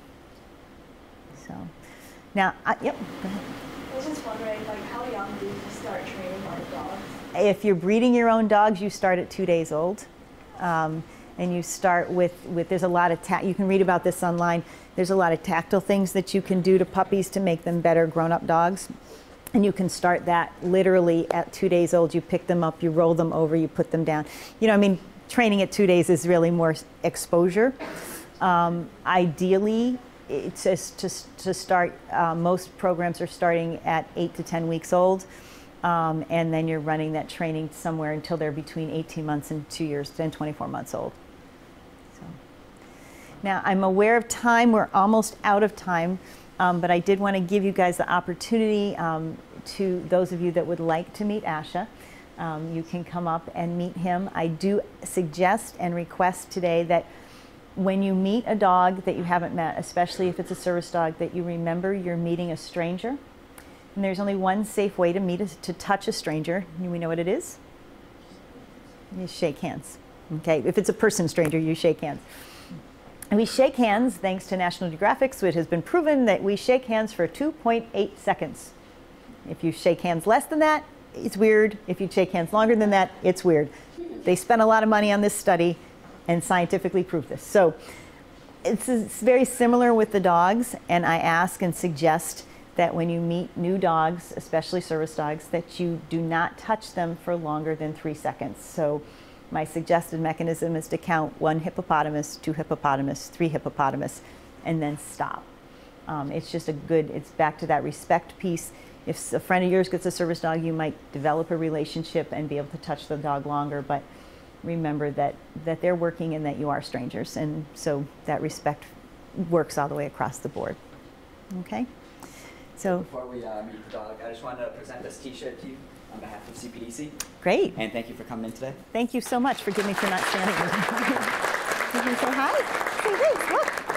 So, now, I, yep, go ahead. I was just wondering, like, how young do you start training our dogs? If you're breeding your own dogs, you start at two days old. Um, and you start with, with there's a lot of, ta you can read about this online, there's a lot of tactile things that you can do to puppies to make them better grown-up dogs. And you can start that literally at two days old. You pick them up, you roll them over, you put them down. You know, I mean, training at two days is really more exposure. Um, ideally, it's just to, to start, uh, most programs are starting at eight to ten weeks old. Um, and then you're running that training somewhere until they're between eighteen months and two years and twenty-four months old. So. Now, I'm aware of time. We're almost out of time, um, but I did want to give you guys the opportunity, um, to those of you that would like to meet Asha. Um, you can come up and meet him. I do suggest and request today that when you meet a dog that you haven't met, especially if it's a service dog, that you remember you're meeting a stranger. And there's only one safe way to meet, a, to touch a stranger. We know what it is? You shake hands. Okay, if it's a person stranger, you shake hands. And we shake hands, thanks to National Geographic, so it has been proven that we shake hands for two point eight seconds. If you shake hands less than that, it's weird. If you shake hands longer than that, it's weird. They spent a lot of money on this study and scientifically proved this. So it's, it's very similar with the dogs, and I ask and suggest that when you meet new dogs, especially service dogs, that you do not touch them for longer than three seconds. So my suggested mechanism is to count one hippopotamus, two hippopotamus, three hippopotamus, and then stop. Um, it's just a good, it's back to that respect piece. If a friend of yours gets a service dog, you might develop a relationship and be able to touch the dog longer, but remember that, that they're working and that you are strangers. And so that respect works all the way across the board. Okay? So before we uh, meet the dog, I just wanted to present this T-shirt to you on behalf of C P D C. Great. And thank you for coming in today. Thank you so much. Forgive me for not standing. Did you say hi? Say, great, look.